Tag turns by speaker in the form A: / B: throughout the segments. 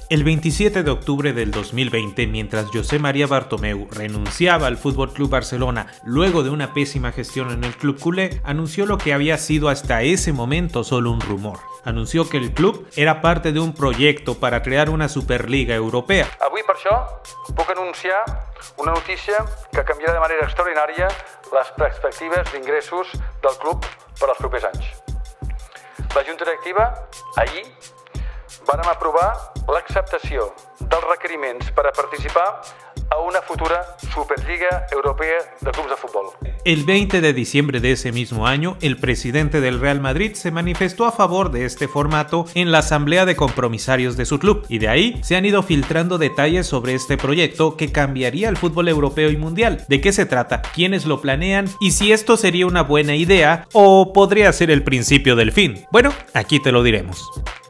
A: El 27 de octubre del 2020, mientras José María Bartomeu renunciaba al FC Barcelona luego de una pésima gestión en el club culé, anunció lo que había sido hasta ese momento solo un rumor. Anunció que el club era parte de un proyecto para crear una Superliga Europea.
B: Avui, per això, puc anunciar una notícia que canviarà de manera extraordinària les perspectives d'ingressos del club per als propers anys. La Junta Directiva, ahir, vàrem aprovar l'acceptació dels requeriments per a participar a una futura Superliga Europea de Clubs de Fútbol.
A: El 20 de diciembre de ese mismo año, el presidente del Real Madrid se manifestó a favor de este formato en la asamblea de compromisarios de su club, y de ahí se han ido filtrando detalles sobre este proyecto que cambiaría el fútbol europeo y mundial. ¿De qué se trata? ¿Quiénes lo planean? ¿Y si esto sería una buena idea o podría ser el principio del fin? Bueno, aquí te lo diremos.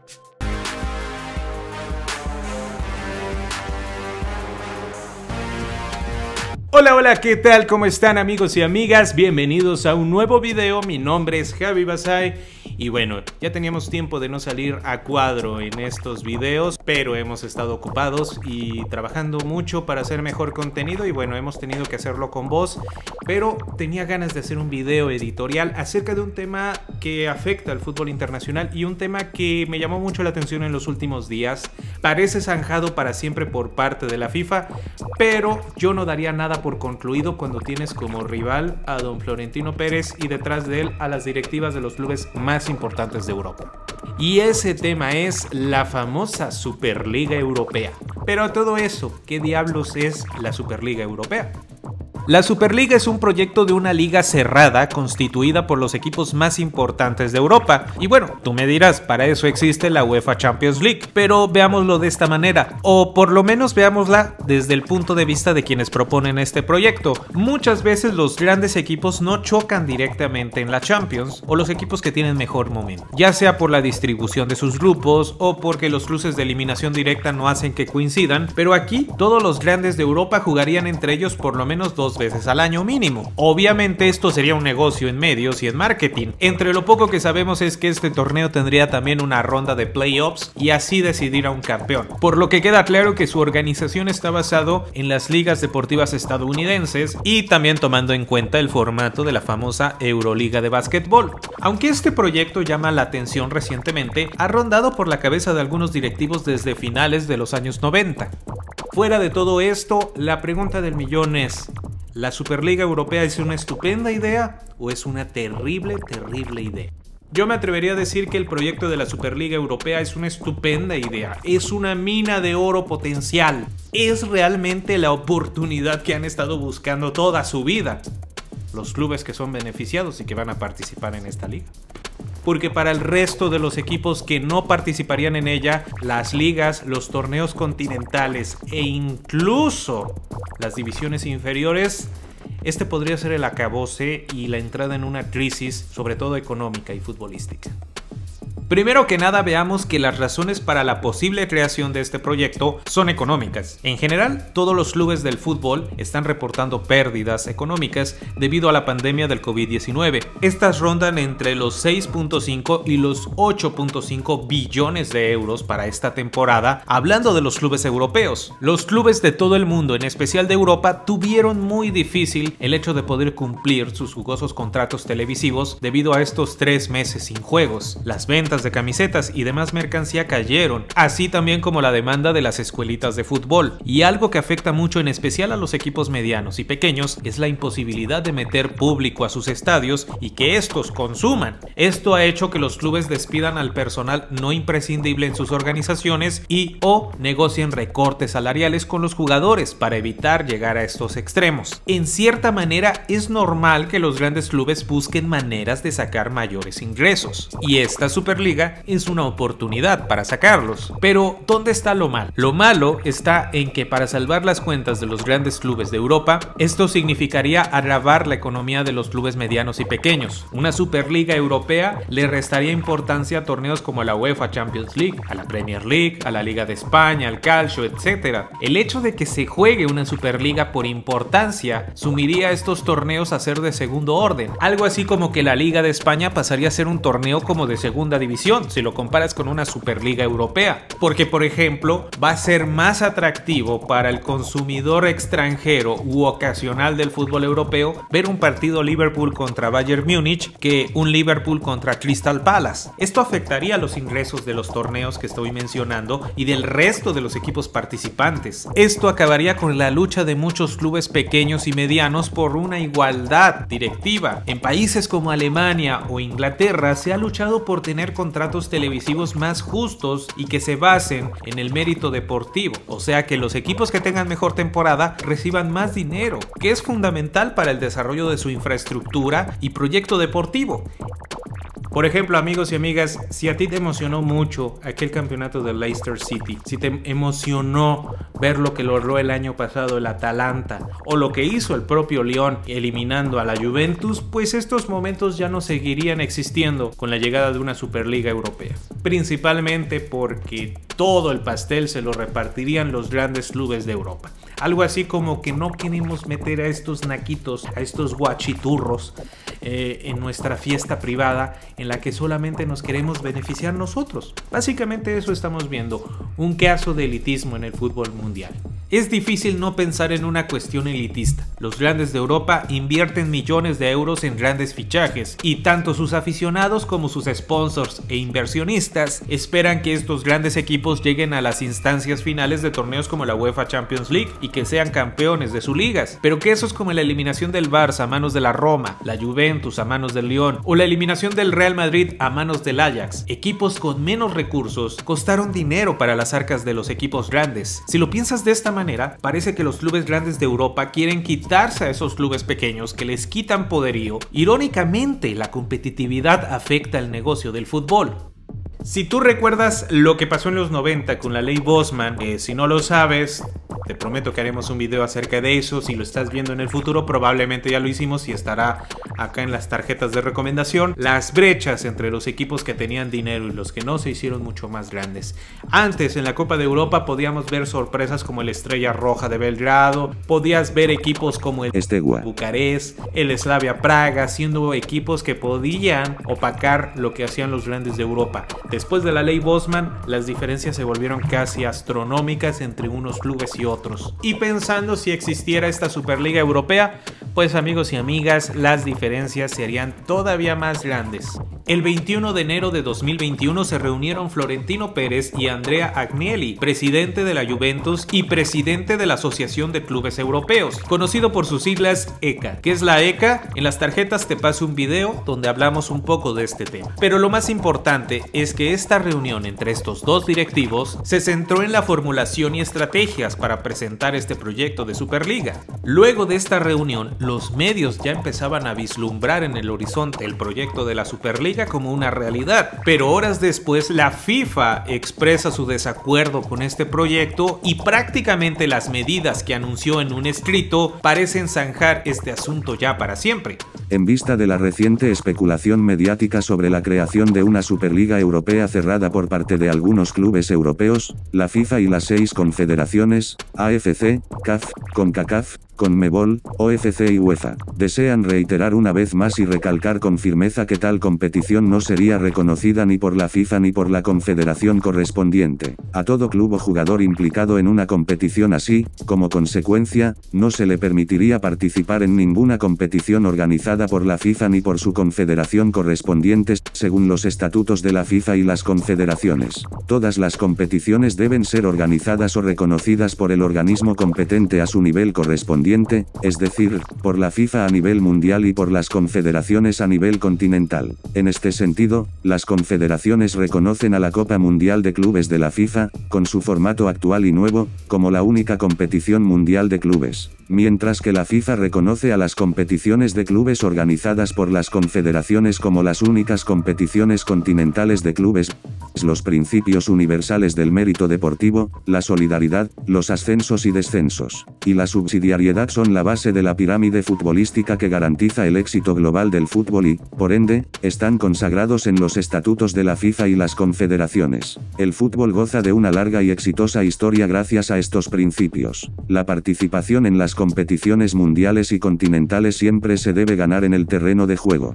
A: Hola, ¿qué tal? ¿Cómo están, amigos y amigas? Bienvenidos a un nuevo video. Mi nombre es Javi Basay y bueno, ya teníamos tiempo de no salir a cuadro en estos videos, pero hemos estado ocupados y trabajando mucho para hacer mejor contenido y bueno, hemos tenido que hacerlo con voz, pero tenía ganas de hacer un video editorial acerca de un tema que afecta al fútbol internacional y un tema que me llamó mucho la atención en los últimos días. Parece zanjado para siempre por parte de la FIFA, pero yo no daría nada por concluido cuando tienes como rival a don Florentino Pérez y detrás de él a las directivas de los clubes más importantes de Europa. Y ese tema es la famosa Superliga Europea. Pero todo eso, ¿qué diablos es la Superliga Europea? La Superliga es un proyecto de una liga cerrada constituida por los equipos más importantes de Europa. Y bueno, tú me dirás, para eso existe la UEFA Champions League, pero veámoslo de esta manera, o por lo menos veámosla desde el punto de vista de quienes proponen este proyecto. Muchas veces los grandes equipos no chocan directamente en la Champions, o los equipos que tienen mejor momento, ya sea por la distribución de sus grupos, o porque los cruces de eliminación directa no hacen que coincidan, pero aquí todos los grandes de Europa jugarían entre ellos por lo menos 2 veces al año mínimo. Obviamente esto sería un negocio en medios y en marketing. Entre lo poco que sabemos es que este torneo tendría también una ronda de playoffs y así decidir a un campeón. Por lo que queda claro que su organización está basado en las ligas deportivas estadounidenses y también tomando en cuenta el formato de la famosa Euroliga de básquetbol. Aunque este proyecto llama la atención recientemente, ha rondado por la cabeza de algunos directivos desde finales de los años 90. Fuera de todo esto, la pregunta del millón es: ¿la Superliga Europea es una estupenda idea o es una terrible idea? Yo me atrevería a decir que el proyecto de la Superliga Europea es una estupenda idea, es una mina de oro potencial, es realmente la oportunidad que han estado buscando toda su vida los clubes que son beneficiados y que van a participar en esta liga. Porque para el resto de los equipos que no participarían en ella, las ligas, los torneos continentales e incluso las divisiones inferiores, este podría ser el acabose y la entrada en una crisis, sobre todo económica y futbolística. Primero que nada, veamos que las razones para la posible creación de este proyecto son económicas. En general, todos los clubes del fútbol están reportando pérdidas económicas debido a la pandemia del COVID-19. Estas rondan entre los 6.5 y los 8.5 billones de euros para esta temporada, hablando de los clubes europeos. Los clubes de todo el mundo, en especial de Europa, tuvieron muy difícil el hecho de poder cumplir sus jugosos contratos televisivos debido a estos 3 meses sin juegos. Las ventas de camisetas y demás mercancía cayeron, así también como la demanda de las escuelitas de fútbol. Y algo que afecta mucho en especial a los equipos medianos y pequeños es la imposibilidad de meter público a sus estadios y que estos consuman. Esto ha hecho que los clubes despidan al personal no imprescindible en sus organizaciones y o negocien recortes salariales con los jugadores para evitar llegar a estos extremos. En cierta manera es normal que los grandes clubes busquen maneras de sacar mayores ingresos y esta Superliga es una oportunidad para sacarlos. Pero ¿dónde está lo malo? Lo malo está en que para salvar las cuentas de los grandes clubes de Europa, esto significaría agravar la economía de los clubes medianos y pequeños. Una Superliga Europea le restaría importancia a torneos como la UEFA Champions League, a la Premier League, a la Liga de España, al Calcio, etc. El hecho de que se juegue una Superliga por importancia sumiría a estos torneos a ser de segundo orden. Algo así como que la Liga de España pasaría a ser un torneo como de segunda división televisión si lo comparas con una Superliga Europea, porque por ejemplo va a ser más atractivo para el consumidor extranjero u ocasional del fútbol europeo ver un partido Liverpool contra Bayern Múnich que un Liverpool contra Crystal Palace. Esto afectaría los ingresos de los torneos que estoy mencionando y del resto de los equipos participantes. Esto acabaría con la lucha de muchos clubes pequeños y medianos por una igualdad directiva. En países como Alemania o Inglaterra se ha luchado por tener contratos televisivos más justos y que se basen en el mérito deportivo, o sea que los equipos que tengan mejor temporada reciban más dinero, que es fundamental para el desarrollo de su infraestructura y proyecto deportivo. Por ejemplo, amigos y amigas, si a ti te emocionó mucho aquel campeonato del Leicester City, si te emocionó ver lo que logró el año pasado el Atalanta o lo que hizo el propio Lyon eliminando a la Juventus, pues estos momentos ya no seguirían existiendo con la llegada de una Superliga Europea. Principalmente porque todo el pastel se lo repartirían los grandes clubes de Europa. Algo así como que no queremos meter a estos naquitos, a estos guachiturros en nuestra fiesta privada en la que solamente nos queremos beneficiar nosotros. Básicamente eso estamos viendo, un caso de elitismo en el fútbol mundial. Es difícil no pensar en una cuestión elitista. Los grandes de Europa invierten millones de euros en grandes fichajes y tanto sus aficionados como sus sponsors e inversionistas esperan que estos grandes equipos lleguen a las instancias finales de torneos como la UEFA Champions League y que sean campeones de sus ligas. Pero que eso es como la eliminación del Barça a manos de la Roma, la Juventus a manos del Lyon o la eliminación del Real Madrid a manos del Ajax. Equipos con menos recursos costaron dinero para las arcas de los equipos grandes. Si lo piensas de esta manera, parece que los clubes grandes de Europa quieren quitarse a esos clubes pequeños que les quitan poderío. Irónicamente, la competitividad afecta el negocio del fútbol. Si tú recuerdas lo que pasó en los 90 con la ley Bosman, si no lo sabes, te prometo que haremos un video acerca de eso. Si lo estás viendo en el futuro, probablemente ya lo hicimos y estará acá en las tarjetas de recomendación. Las brechas entre los equipos que tenían dinero y los que no se hicieron mucho más grandes. Antes, en la Copa de Europa, podíamos ver sorpresas como el Estrella Roja de Belgrado, podías ver equipos como el Bucarest, el Slavia Praga, siendo equipos que podían opacar lo que hacían los grandes de Europa. Después de la ley Bosman, las diferencias se volvieron casi astronómicas entre unos clubes y otros. Y pensando si existiera esta Superliga Europea, pues amigos y amigas, las diferencias serían todavía más grandes. El 21 de enero de 2021 se reunieron Florentino Pérez y Andrea Agnelli, presidente de la Juventus y presidente de la Asociación de Clubes Europeos, conocido por sus siglas ECA. ¿Qué es la ECA? En las tarjetas te paso un video donde hablamos un poco de este tema. Pero lo más importante es que esta reunión entre estos dos directivos se centró en la formulación y estrategias para presentar este proyecto de Superliga. Luego de esta reunión, los medios ya empezaban a vislumbrar en el horizonte el proyecto de la Superliga como una realidad, pero horas después la FIFA expresa su desacuerdo con este proyecto y prácticamente las medidas que anunció en un escrito parecen zanjar este asunto ya para siempre.
C: En vista de la reciente especulación mediática sobre la creación de una Superliga Europea cerrada por parte de algunos clubes europeos, la FIFA y las 6 confederaciones, AFC, CAF, CONCACAF, CONMEBOL, OFC y UEFA, desean reiterar una vez más y recalcar con firmeza que tal competición no sería reconocida ni por la FIFA ni por la confederación correspondiente. A todo club o jugador implicado en una competición así, como consecuencia, no se le permitiría participar en ninguna competición organizada por la FIFA ni por su confederación correspondiente, según los estatutos de la FIFA y las confederaciones. Todas las competiciones deben ser organizadas o reconocidas por el organismo competente a su nivel correspondiente, es decir, por la FIFA a nivel mundial y por las confederaciones a nivel continental. En este sentido, las confederaciones reconocen a la Copa Mundial de Clubes de la FIFA, con su formato actual y nuevo, como la única competición mundial de clubes, mientras que la FIFA reconoce a las competiciones de clubes organizadas por las confederaciones como las únicas competiciones continentales de clubes. Los principios universales del mérito deportivo, la solidaridad, los ascensos y descensos, y la subsidiariedad son la base de la pirámide futbolística que garantiza el éxito global del fútbol y, por ende, están consagrados en los estatutos de la FIFA y las confederaciones. El fútbol goza de una larga y exitosa historia gracias a estos principios. La participación en las competiciones mundiales y continentales siempre se debe ganar en el terreno de juego.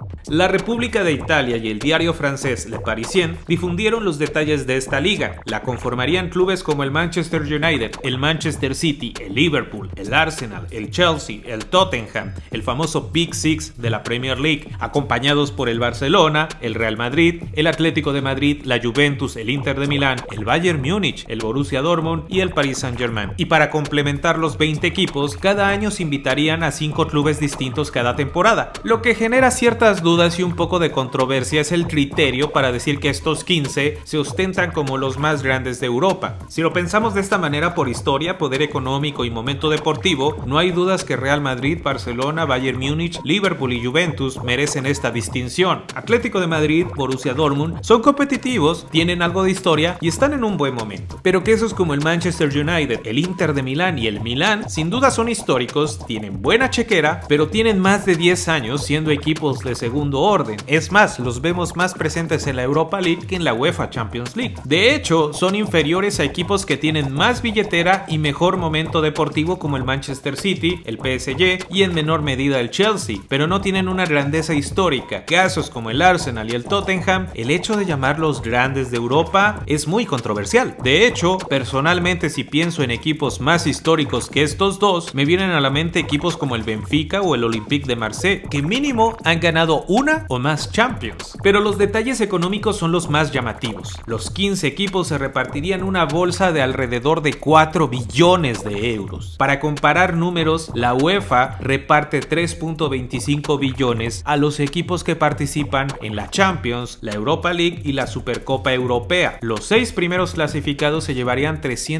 A: La República de Italia y el diario francés Le Parisien difundieron los detalles de esta liga. La conformarían clubes como el Manchester United, el Manchester City, el Liverpool, el Arsenal, el Chelsea, el Tottenham, el famoso Big Six de la Premier League, acompañados por el Barcelona, el Real Madrid, el Atlético de Madrid, la Juventus, el Inter de Milán, el Bayern Múnich, el Borussia Dortmund y el Paris Saint-Germain. Y para complementar los 20 equipos, cada año se invitarían a 5 clubes distintos cada temporada. Lo que genera ciertas dudas y un poco de controversia es el criterio para decir que estos 15 se ostentan como los más grandes de Europa. Si lo pensamos de esta manera por historia, poder económico y momento deportivo, no hay dudas que Real Madrid, Barcelona, Bayern Múnich, Liverpool y Juventus merecen esta distinción. Atlético de Madrid, Borussia Dortmund son competitivos, tienen algo de historia y están en un buen momento. Pero que esos como el Manchester United, el Inter de Milán y el Milán sin duda son históricos, tienen buena chequera, pero tienen más de 10 años siendo equipos de segundo orden. Es más, los vemos más presentes en la Europa League que en la UEFA Champions League. De hecho, son inferiores a equipos que tienen más billetera y mejor momento deportivo como el Manchester City, el PSG y en menor medida el Chelsea, pero no tienen una grandeza histórica. Casos como el Arsenal y el Tottenham, el hecho de llamarlos grandes de Europa es muy controversial. De hecho, personalmente si pienso en equipos más históricos que estos dos, me vienen a la mente equipos como el Benfica o el Olympique de Marsella, que mínimo han ganado una o más Champions. Pero los detalles económicos son los más llamativos. Los 15 equipos se repartirían una bolsa de alrededor de 4 billones de euros. Para comparar números, la UEFA reparte 3.25 billones a los equipos que participan en la Champions, la Europa League y la Supercopa Europea. Los 6 primeros clasificados se llevarían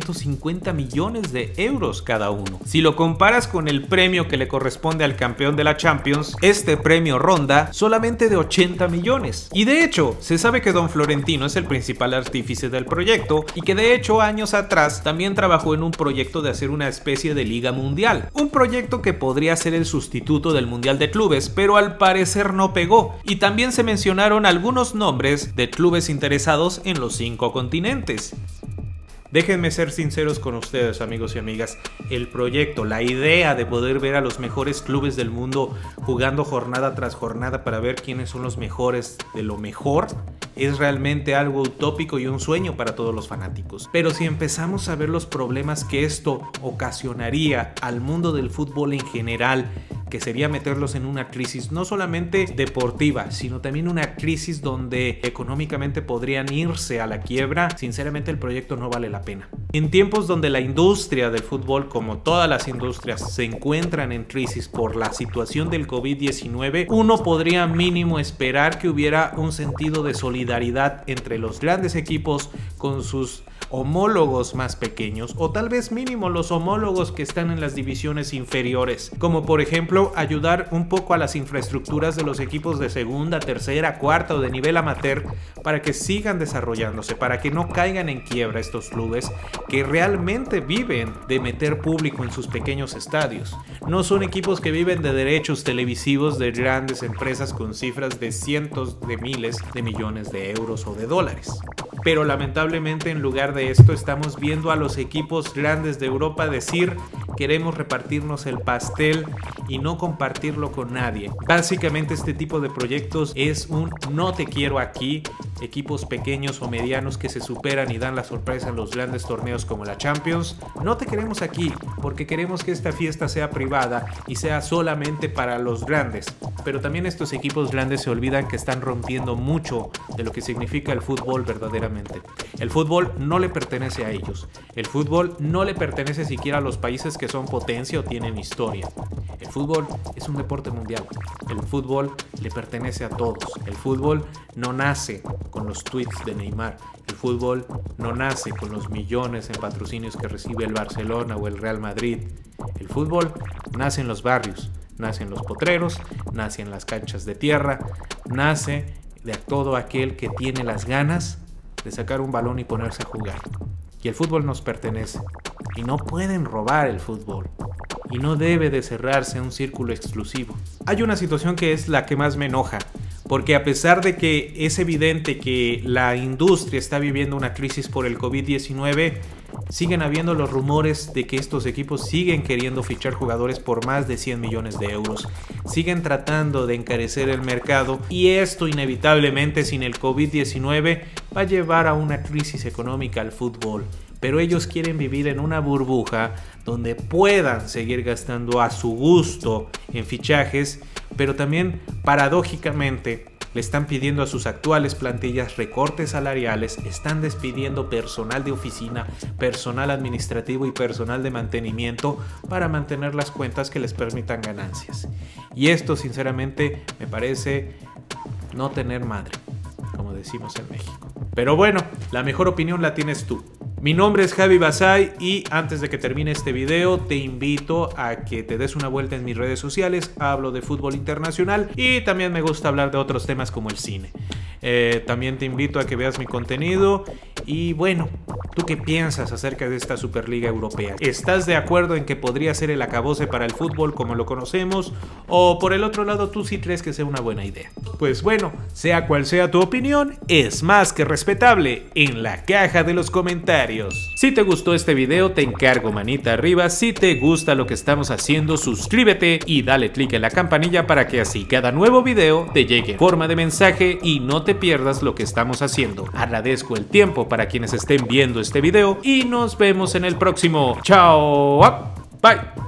A: 350 millones de euros cada uno. Si lo comparas con el premio que le corresponde al campeón de la Champions, este premio ronda solamente de 80 millones. Y de hecho, se sabe que Don Florentino es el principal artífice del proyecto y que de hecho años atrás también trabajó en un proyecto de hacer una especie de liga mundial. Un proyecto que podría ser el sustituto del Mundial de Clubes, pero al parecer no pegó. Y también se mencionaron algunos nombres de clubes interesados en los 5 continentes. Déjenme ser sinceros con ustedes, amigos y amigas. El proyecto, la idea de poder ver a los mejores clubes del mundo jugando jornada tras jornada para ver quiénes son los mejores de lo mejor, es realmente algo utópico y un sueño para todos los fanáticos. Pero si empezamos a ver los problemas que esto ocasionaría al mundo del fútbol en general, que sería meterlos en una crisis no solamente deportiva, sino también una crisis donde económicamente podrían irse a la quiebra, sinceramente el proyecto no vale la pena. En tiempos donde la industria del fútbol, como todas las industrias, se encuentran en crisis por la situación del COVID-19, uno podría mínimo esperar que hubiera un sentido de solidaridad entre los grandes equipos con sus homólogos más pequeños, o tal vez mínimo los homólogos que están en las divisiones inferiores, como por ejemplo ayudar un poco a las infraestructuras de los equipos de segunda, tercera, cuarta o de nivel amateur para que sigan desarrollándose, para que no caigan en quiebra estos clubes que realmente viven de meter público en sus pequeños estadios. No son equipos que viven de derechos televisivos de grandes empresas con cifras de cientos de miles de millones de euros o de dólares. Pero lamentablemente en lugar de esto estamos viendo a los equipos grandes de Europa decir: queremos repartirnos el pastel y no compartirlo con nadie. Básicamente este tipo de proyectos es un no te quiero aquí. Equipos pequeños o medianos que se superan y dan la sorpresa en los grandes torneos como la Champions, no te queremos aquí porque queremos que esta fiesta sea privada y sea solamente para los grandes. Pero también estos equipos grandes se olvidan que están rompiendo mucho de lo que significa el fútbol verdaderamente. El fútbol no le pertenece a ellos. El fútbol no le pertenece siquiera a los países que son potencia o tienen historia. El fútbol es un deporte mundial. El fútbol le pertenece a todos. El fútbol no nace con los tweets de Neymar. El fútbol no nace con los millones en patrocinios que recibe el Barcelona o el Real Madrid. El fútbol nace en los barrios, nace en los potreros, nace en las canchas de tierra, nace de todo aquel que tiene las ganas de sacar un balón y ponerse a jugar. Y el fútbol nos pertenece. Y no pueden robar el fútbol. Y no debe de cerrarse un círculo exclusivo. Hay una situación que es la que más me enoja. Porque a pesar de que es evidente que la industria está viviendo una crisis por el COVID-19, siguen habiendo los rumores de que estos equipos siguen queriendo fichar jugadores por más de 100 millones de euros. Siguen tratando de encarecer el mercado y esto inevitablemente sin el COVID-19 va a llevar a una crisis económica al fútbol. Pero ellos quieren vivir en una burbuja donde puedan seguir gastando a su gusto en fichajes, pero también paradójicamente le están pidiendo a sus actuales plantillas recortes salariales, están despidiendo personal de oficina, personal administrativo y personal de mantenimiento para mantener las cuentas que les permitan ganancias. Y esto sinceramente me parece no tener madre, como decimos en México. Pero bueno, la mejor opinión la tienes tú. Mi nombre es Javi Basay y antes de que termine este video te invito a que te des una vuelta en mis redes sociales. Hablo de fútbol internacional y también me gusta hablar de otros temas como el cine. También te invito a que veas mi contenido y bueno, ¿tú qué piensas acerca de esta Superliga Europea? ¿Estás de acuerdo en que podría ser el acabose para el fútbol como lo conocemos? ¿O por el otro lado tú sí crees que sea una buena idea? Pues bueno, sea cual sea tu opinión, es más que respetable en la caja de los comentarios. Si te gustó este video te encargo manita arriba, si te gusta lo que estamos haciendo suscríbete y dale click en la campanilla para que así cada nuevo video te llegue en forma de mensaje y no te pierdas lo que estamos haciendo. Agradezco el tiempo para quienes estén viendo este video y nos vemos en el próximo. Chao, bye.